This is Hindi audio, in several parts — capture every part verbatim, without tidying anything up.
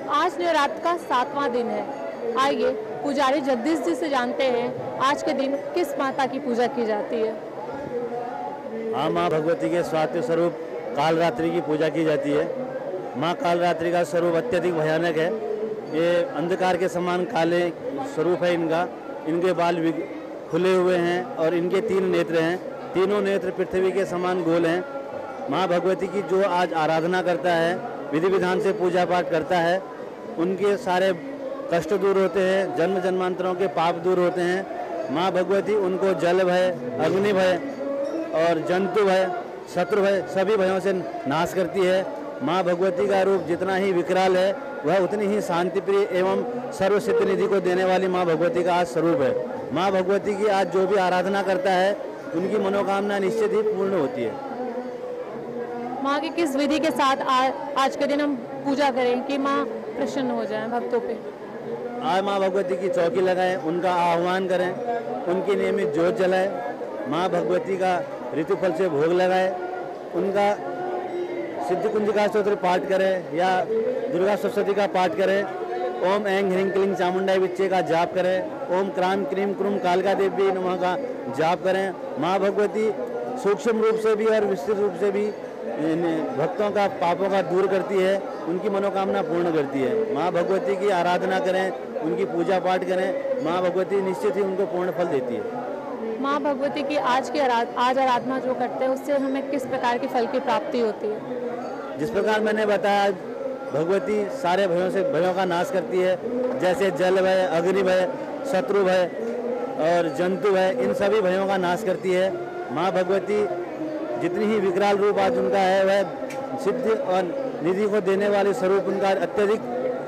आज नवरात्र का सातवां दिन है। आइए पुजारी जगदीश जी से जानते हैं आज के दिन किस माता की पूजा की जाती है। हाँ, माँ भगवती के स्वास्थ्य स्वरूप कालरात्रि की पूजा की जाती है। माँ कालरात्रि का स्वरूप अत्यधिक भयानक है। ये अंधकार के समान काले स्वरूप है इनका। इनके बाल खुले हुए हैं और इनके तीन नेत्र हैं। तीनों नेत्र पृथ्वी के समान गोल हैं। माँ भगवती की जो आज आराधना करता है, विधि विधान से पूजा पाठ करता है, उनके सारे कष्ट दूर होते हैं, जन्म जन्मांतरों के पाप दूर होते हैं। माँ भगवती उनको जल भय, अग्नि भय और जंतु भय, शत्रु भय सभी भयों से नाश करती है। माँ भगवती का रूप जितना ही विकराल है, वह उतनी ही शांतिप्रिय एवं सर्वसिद्धि निधि को देने वाली माँ भगवती का आज स्वरूप है। माँ भगवती की आज जो भी आराधना करता है, उनकी मनोकामना निश्चित ही पूर्ण होती है। माँ की किस विधि के साथ आ, आज के दिन हम पूजा करें कि माँ प्रसन्न हो जाएं भक्तों पे? आज माँ भगवती की चौकी लगाएं, उनका आह्वान करें, उनकी नियमित जोत जलाएं, माँ भगवती का ऋतुफल से भोग लगाएं, उनका सिद्ध कुंजिका स्तोत्र पाठ करें या दुर्गा सप्तशती का पाठ करें। ओम ऐं ह्रीं क्लीं चामुंडाई विच्चे का जाप करें। ओम क्रां क्रीं क्रूं कालिका देवी नमः का जाप करें। माँ भगवती सूक्ष्म रूप से भी और विस्तृत रूप से भी भक्तों का पापों का दूर करती है, उनकी मनोकामना पूर्ण करती है। माँ भगवती की आराधना करें, उनकी पूजा पाठ करें, माँ भगवती निश्चित ही उनको पूर्ण फल देती है। माँ भगवती की आज की आज आराधना जो करते हैं, उससे हमें किस प्रकार के फल की प्राप्ति होती है? जिस प्रकार मैंने बताया, भगवती सारे भयों से भयों का नाश करती है, जैसे जल भय, अग्नि भय, शत्रु भय और जंतु भय, इन सभी भयों का नाश करती है। माँ भगवती जितनी ही विकराल रूप आज उनका है, वह सिद्धि और निधि को देने वाले स्वरूप उनका अत्यधिक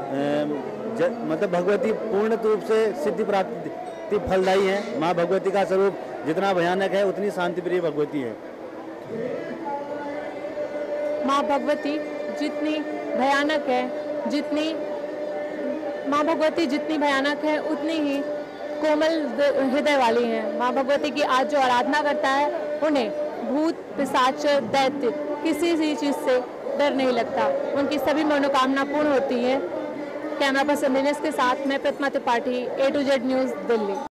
मतलब भगवती पूर्ण रूप से सिद्धि प्राप्ति फलदायी है। माँ भगवती का स्वरूप जितना भयानक है, उतनी शांतिप्रिय भगवती है। माँ भगवती जितनी भयानक है, जितनी माँ भगवती जितनी भयानक है, उतनी ही कोमल हृदय वाली है। माँ भगवती की आज जो आराधना करता है, उन्हें भूत, पिशाच, दैत्य किसी भी चीज से डर नहीं लगता। उनकी सभी मनोकामना पूर्ण होती है। कैमरा पर्सन दिनेश के साथ मैं Pratima Tripathi, A to Z news, Delhi.